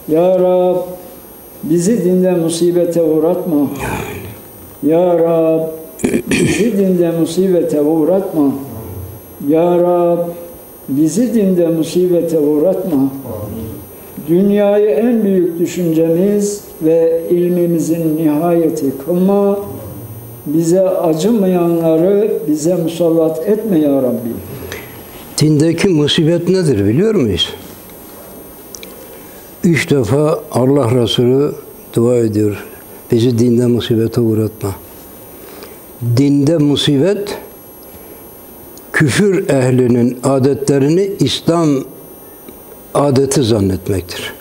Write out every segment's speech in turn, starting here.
Ya Rab, bizi dinde musibete uğratma. Ya Rab, bizi dinde musibete uğratma. Ya Rab, bizi dinde musibete uğratma. Dünyayı en büyük düşüncemiz ve ilmimizin nihayeti kılma. Bize acımayanları bize musallat etme ya Rabbi. Dindeki musibet nedir biliyor muyuz? 3 defa Allah Resulü dua ediyor. Bizi dinde musibete uğratma. Dinde musibet, küfür ehlinin adetlerini İslam adeti zannetmektir.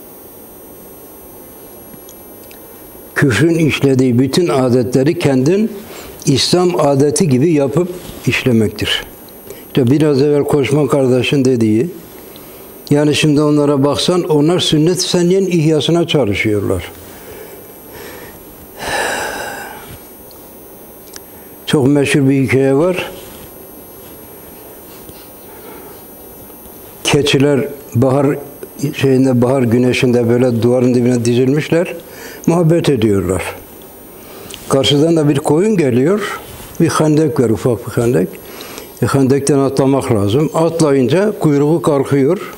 Küfrün işlediği bütün adetleri kendin İslam adeti gibi yapıp işlemektir. İşte biraz evvel Koçman kardeşin dediği, yani şimdi onlara baksan, onlar sünnet-i seniyenin ihyasına çalışıyorlar. Çok meşhur bir hikaye var. Keçiler bahar güneşinde böyle duvarın dibine dizilmişler, muhabbet ediyorlar. Karşıdan da bir koyun geliyor, bir hendek var, ufak bir hendek. Hendekten atlamak lazım. Atlayınca kuyruğu kalkıyor.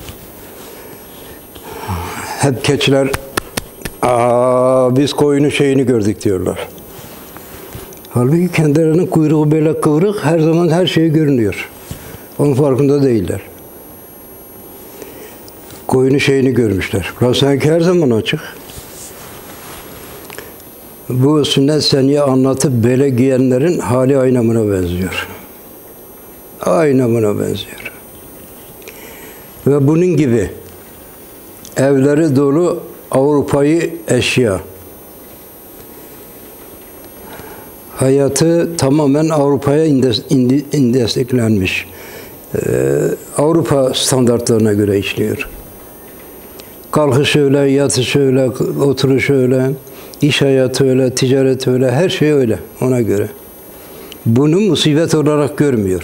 Hep keçiler, biz koyunun şeyini gördük diyorlar. Halbuki kendilerinin kuyruğu böyle kıvrık, her zaman her şey görünüyor. Onun farkında değiller. Koyunun şeyini görmüşler. Sanki her zaman açık. Bu sünnet seniye anlatıp bele giyenlerin hali aynı buna benziyor. Aynı buna benziyor. Ve bunun gibi evleri dolu Avrupa'yı eşya. Hayatı tamamen Avrupa'ya indesteklenmiş. Avrupa standartlarına göre işliyor. Kalkış öyle, yatış öyle, oturuş öyle, iş hayatı öyle, ticaret öyle, her şey öyle ona göre. Bunu musibet olarak görmüyor.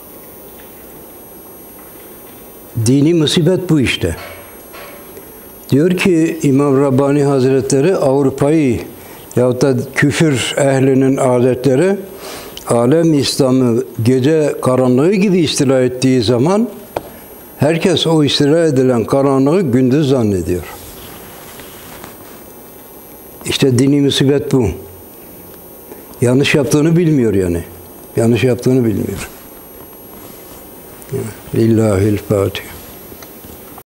Dini musibet bu işte. Diyor ki İmam Rabbani Hazretleri, Avrupa'yı yahut da küfür ehlinin adetleri alem İslam'ı gece karanlığı gibi istila ettiği zaman herkes o istila edilen karanlığı gündüz zannediyor. İşte dini musibet bu. Yanlış yaptığını bilmiyor yani. Yanlış yaptığını bilmiyor. Lillahil Fatiha.